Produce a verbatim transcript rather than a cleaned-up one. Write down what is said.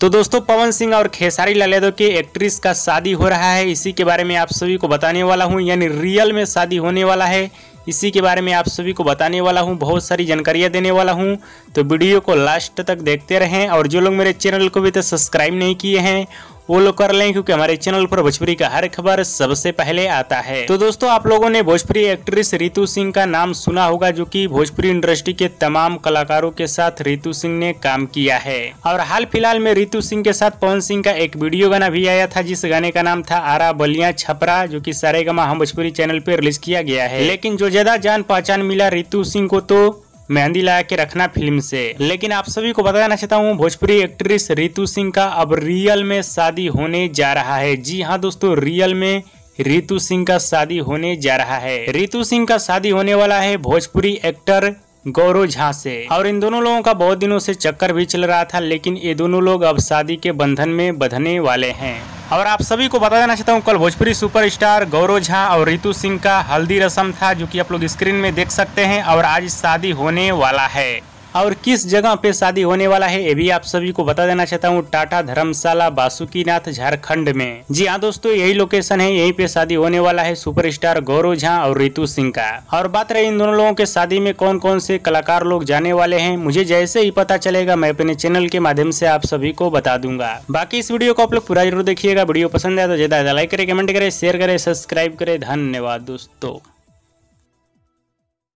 तो दोस्तों पवन सिंह और खेसारी लाल यादव के एक्ट्रेस का शादी हो रहा है, इसी के बारे में आप सभी को बताने वाला हूं। यानी रियल में शादी होने वाला है, इसी के बारे में आप सभी को बताने वाला हूं। बहुत सारी जानकारियां देने वाला हूं, तो वीडियो को लास्ट तक देखते रहें। और जो लोग मेरे चैनल को भी तो सब्सक्राइब नहीं किए हैं वो लोग कर लें, क्योंकि हमारे चैनल पर भोजपुरी का हर खबर सबसे पहले आता है। तो दोस्तों आप लोगों ने भोजपुरी एक्ट्रेस रितु सिंह का नाम सुना होगा, जो कि भोजपुरी इंडस्ट्री के तमाम कलाकारों के साथ रितु सिंह ने काम किया है। और हाल फिलहाल में रितु सिंह के साथ पवन सिंह का एक वीडियो गाना भी आया था, जिस गाने का नाम था आरा बलिया छपरा, जो कि सारेगामा हम भोजपुरी चैनल पर रिलीज किया गया है। लेकिन जो ज्यादा जान पहचान मिला रितु सिंह को तो मेहंदी लगा के रखना फिल्म से। लेकिन आप सभी को बताना चाहता हूँ, भोजपुरी एक्ट्रेस रितु सिंह का अब रियल में शादी होने जा रहा है। जी हाँ दोस्तों, रियल में रितु सिंह का शादी होने जा रहा है। रितु सिंह का शादी होने वाला है भोजपुरी एक्टर गौरव झा से। और इन दोनों लोगों का बहुत दिनों से चक्कर भी चल रहा था, लेकिन ये दोनों लोग अब शादी के बंधन में बंधने वाले हैं। और आप सभी को बता देना चाहता हूँ, कल भोजपुरी सुपरस्टार गौरव झा और रितु सिंह का हल्दी रस्म था, जो कि आप लोग स्क्रीन में देख सकते हैं। और आज शादी होने वाला है, और किस जगह पे शादी होने वाला है ये भी आप सभी को बता देना चाहता हूँ। टाटा धर्मशाला बासुकीनाथ झारखंड में। जी हाँ दोस्तों, यही लोकेशन है, यहीं पे शादी होने वाला है सुपरस्टार गौरव झा और रितु सिंह का। और बात रही इन दोनों लोगों के शादी में कौन कौन से कलाकार लोग जाने वाले हैं, मुझे जैसे ही पता चलेगा मैं अपने चैनल के माध्यम से आप सभी को बता दूंगा। बाकी इस वीडियो को आप लोग पूरा जरूर देखिएगा। वीडियो पसंद आए तो ज्यादा लाइक करे, कमेंट करे, शेयर करे, सब्सक्राइब करे। धन्यवाद दोस्तों।